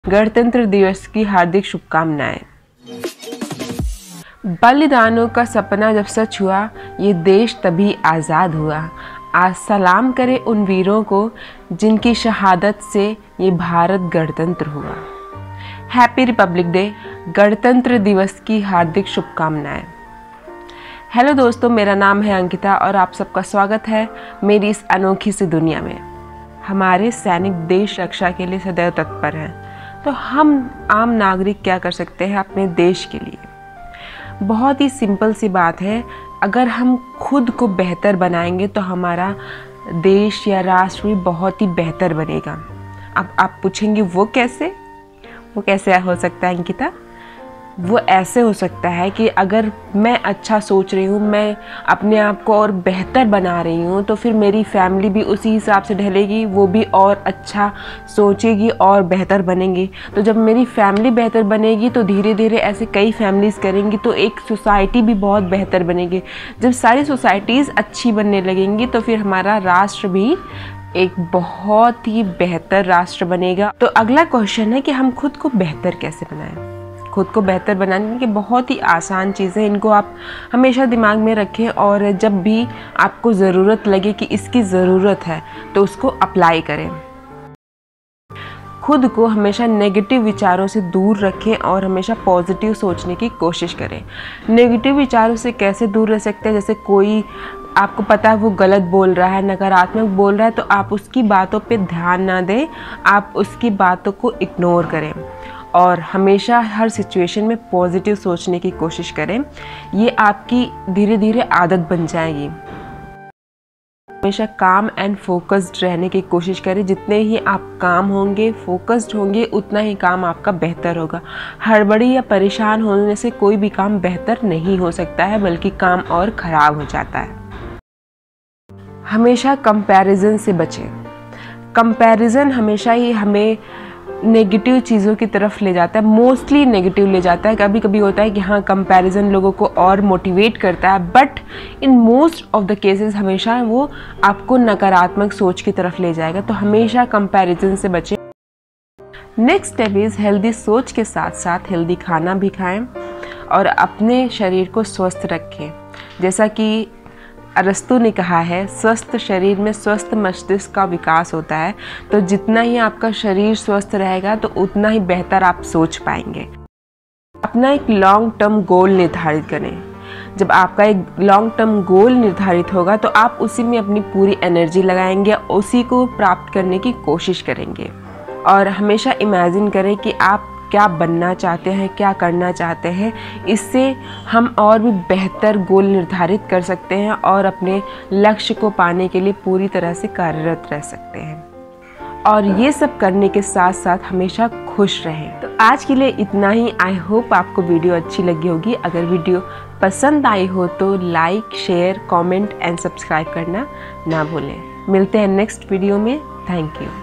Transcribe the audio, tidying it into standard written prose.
गणतंत्र दिवस की हार्दिक शुभकामनाएं। बलिदानों का सपना जब सच हुआ, ये देश तभी आज़ाद हुआ। आज सलाम करें उन वीरों को जिनकी शहादत से ये भारत गणतंत्र हुआ। हैप्पी रिपब्लिक डे, गणतंत्र दिवस की हार्दिक शुभकामनाएं। हेलो दोस्तों, मेरा नाम है अंकिता और आप सबका स्वागत है मेरी इस अनोखी सी दुनिया में। हमारे सैनिक देश रक्षा के लिए सदैव तत्पर हैं, तो हम आम नागरिक क्या कर सकते हैं अपने देश के लिए? बहुत ही सिंपल सी बात है। अगर हम खुद को बेहतर बनाएंगे तो हमारा देश या राष्ट्र भी बहुत ही बेहतर बनेगा। अब आप पूछेंगे वो कैसे हो सकता है अंकिता? वो ऐसे हो सकता है कि अगर मैं अच्छा सोच रही हूँ, मैं अपने आप को और बेहतर बना रही हूँ, तो फिर मेरी फैमिली भी उसी हिसाब से ढलेगी, वो भी और अच्छा सोचेगी और बेहतर बनेंगी। तो जब मेरी फैमिली बेहतर बनेगी तो धीरे धीरे ऐसे कई फैमिलीज़ करेंगी तो एक सोसाइटी भी बहुत बेहतर बनेगी। जब सारी सोसाइटीज़ अच्छी बनने लगेंगी तो फिर हमारा राष्ट्र भी एक बहुत ही बेहतर राष्ट्र बनेगा। तो अगला क्वेश्चन है कि हम खुद को बेहतर कैसे बनाएं? खुद को बेहतर बनाने की बहुत ही आसान चीज़ है, इनको आप हमेशा दिमाग में रखें और जब भी आपको ज़रूरत लगे कि इसकी ज़रूरत है तो उसको अप्लाई करें। खुद को हमेशा नेगेटिव विचारों से दूर रखें और हमेशा पॉजिटिव सोचने की कोशिश करें। नेगेटिव विचारों से कैसे दूर रह सकते हैं? जैसे कोई आपको पता है वो गलत बोल रहा है, नकारात्मक बोल रहा है, तो आप उसकी बातों पे ध्यान ना दें, आप उसकी बातों को इग्नोर करें और हमेशा हर सिचुएशन में पॉजिटिव सोचने की कोशिश करें। ये आपकी धीरे धीरे आदत बन जाएगी। हमेशा काम एंड फोकस्ड रहने की कोशिश करें। जितने ही आप काम होंगे, फोकस्ड होंगे, उतना ही काम आपका बेहतर होगा। हड़बड़ी या परेशान होने से कोई भी काम बेहतर नहीं हो सकता है, बल्कि काम और ख़राब हो जाता है। हमेशा कंपैरिजन से बचें। कंपैरिजन हमेशा ही हमें नेगेटिव चीज़ों की तरफ ले जाता है, मोस्टली नेगेटिव ले जाता है। कभी कभी होता है कि हाँ, कंपैरिजन लोगों को और मोटिवेट करता है, but in most of the cases हमेशा वो आपको नकारात्मक सोच की तरफ ले जाएगा। तो हमेशा कंपैरिजन से बचें। नेक्स्ट स्टेप इज़ हेल्दी सोच के साथ साथ हेल्दी खाना भी खाएं और अपने शरीर को स्वस्थ रखें। जैसा कि अरस्तु ने कहा है, स्वस्थ शरीर में स्वस्थ मस्तिष्क का विकास होता है। तो जितना ही आपका शरीर स्वस्थ रहेगा तो उतना ही बेहतर आप सोच पाएंगे। अपना एक लॉन्ग टर्म गोल निर्धारित करें। जब आपका एक लॉन्ग टर्म गोल निर्धारित होगा तो आप उसी में अपनी पूरी एनर्जी लगाएंगे, उसी को प्राप्त करने की कोशिश करेंगे। और हमेशा इमेजिन करें कि आप क्या बनना चाहते हैं, क्या करना चाहते हैं। इससे हम और भी बेहतर गोल निर्धारित कर सकते हैं और अपने लक्ष्य को पाने के लिए पूरी तरह से कार्यरत रह सकते हैं। और ये सब करने के साथ साथ हमेशा खुश रहें। तो आज के लिए इतना ही। आई होप आपको वीडियो अच्छी लगी होगी। अगर वीडियो पसंद आई हो तो like, share, comment and subscribe करना ना भूलें। मिलते हैं नेक्स्ट वीडियो में। Thank you.